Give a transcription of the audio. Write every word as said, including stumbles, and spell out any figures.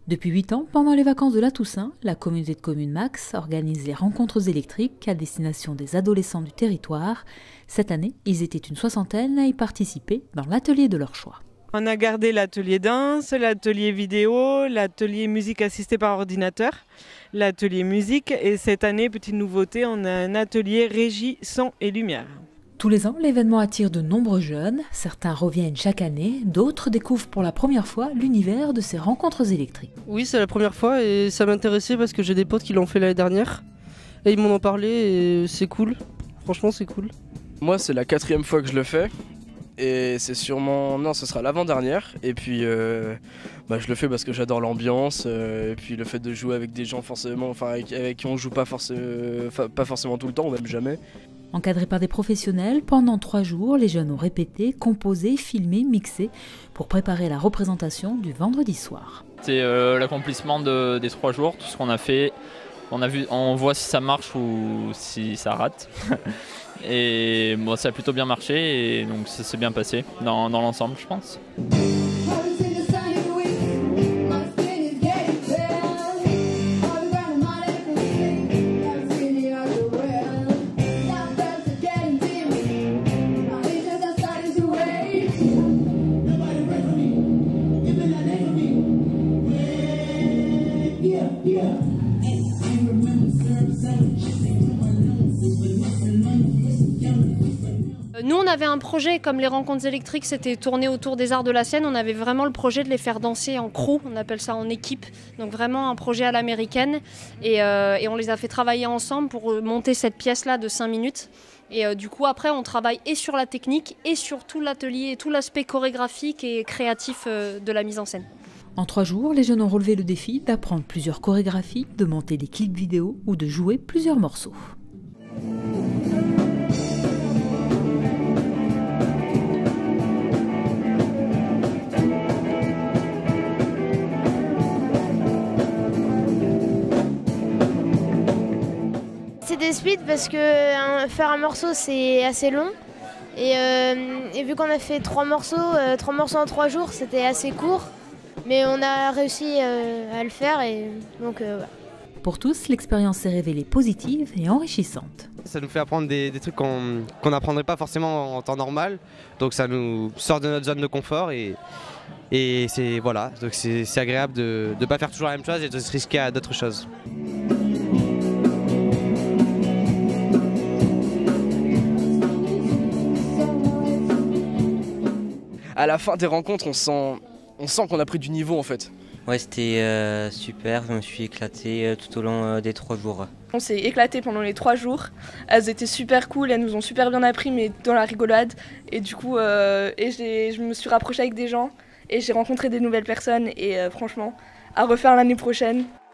Depuis huit ans, pendant les vacances de la Toussaint, la communauté de communes Max organise les rencontres électriques à destination des adolescents du territoire. Cette année, ils étaient une soixantaine à y participer dans l'atelier de leur choix. On a gardé l'atelier danse, l'atelier vidéo, l'atelier musique assistée par ordinateur, l'atelier musique et cette année, petite nouveauté, on a un atelier régie son et lumière. Tous les ans, l'événement attire de nombreux jeunes. Certains reviennent chaque année, d'autres découvrent pour la première fois l'univers de ces rencontres électriques. Oui, c'est la première fois et ça m'intéressait parce que j'ai des potes qui l'ont fait l'année dernière et ils m'en ont parlé et c'est cool. Franchement, c'est cool. Moi, c'est la quatrième fois que je le fais et c'est sûrement... Non, ce sera l'avant-dernière et puis euh, bah, je le fais parce que j'adore l'ambiance euh, et puis le fait de jouer avec des gens forcément, enfin avec, avec qui on joue pas, forcément, pas forcément tout le temps ou même jamais. Encadrés par des professionnels, pendant trois jours, les jeunes ont répété, composé, filmé, mixé pour préparer la représentation du vendredi soir. C'est euh, l'accomplissement de, des trois jours, tout ce qu'on a fait. On, a vu, on voit si ça marche ou si ça rate. Et bon, ça a plutôt bien marché et donc ça s'est bien passé dans, dans l'ensemble, je pense. Nous, on avait un projet, comme les rencontres électriques, c'était tourné autour des arts de la scène. On avait vraiment le projet de les faire danser en crew, on appelle ça en équipe. Donc vraiment un projet à l'américaine. Et, euh, et on les a fait travailler ensemble pour monter cette pièce-là de cinq minutes. Et euh, du coup, après, on travaille et sur la technique et sur tout l'atelier, et tout l'aspect chorégraphique et créatif euh, de la mise en scène. En trois jours, les jeunes ont relevé le défi d'apprendre plusieurs chorégraphies, de monter des clips vidéo ou de jouer plusieurs morceaux. C'est des speeds parce que hein, faire un morceau c'est assez long et, euh, et vu qu'on a fait trois morceaux, euh, trois morceaux en trois jours, c'était assez court, mais on a réussi euh, à le faire et donc euh, voilà. Pour tous, l'expérience s'est révélée positive et enrichissante. Ça nous fait apprendre des, des trucs qu'on qu'on n'apprendrait pas forcément en temps normal, donc ça nous sort de notre zone de confort et, et c'est voilà, donc c'est agréable de ne pas faire toujours la même chose et de se risquer à d'autres choses. À la fin des rencontres, on sent, on sent qu'on a pris du niveau en fait. Ouais, c'était euh, super, je me suis éclaté euh, tout au long euh, des trois jours. On s'est éclaté pendant les trois jours, elles étaient super cool, elles nous ont super bien appris mais dans la rigolade. Et du coup, euh, et je me suis rapprochée avec des gens et j'ai rencontré des nouvelles personnes et euh, franchement, à refaire l'année prochaine.